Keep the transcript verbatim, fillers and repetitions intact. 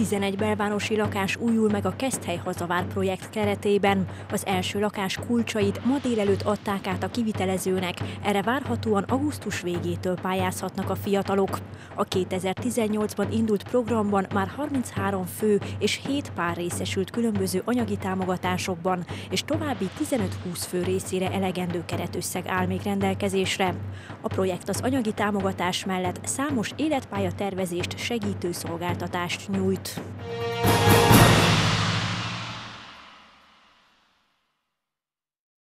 tizenegy belvárosi lakás újul meg a Keszthely Hazavár projekt keretében. Az első lakás kulcsait ma délelőtt adták át a kivitelezőnek, erre várhatóan augusztus végétől pályázhatnak a fiatalok. A kétezer-tizennyolcban indult programban már harminchárom fő és hét pár részesült különböző anyagi támogatásokban, és további tizenöt-húsz fő részére elegendő keretösszeg áll még rendelkezésre. A projekt az anyagi támogatás mellett számos életpályatervezést segítő szolgáltatást nyújt.